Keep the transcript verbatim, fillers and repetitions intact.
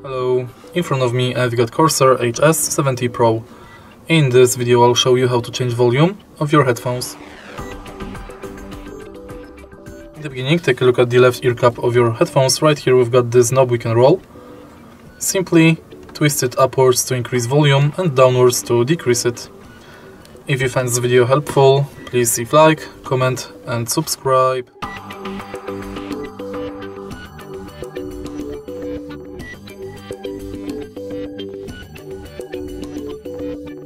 Hello, in front of me I've got Corsair H S seventy Pro. In this video I'll show you how to change volume of your headphones. In the beginning, take a look at the left ear cup of your headphones. Right here we've got this knob we can roll. Simply twist it upwards to increase volume and downwards to decrease it. If you find this video helpful, please leave like, comment and subscribe.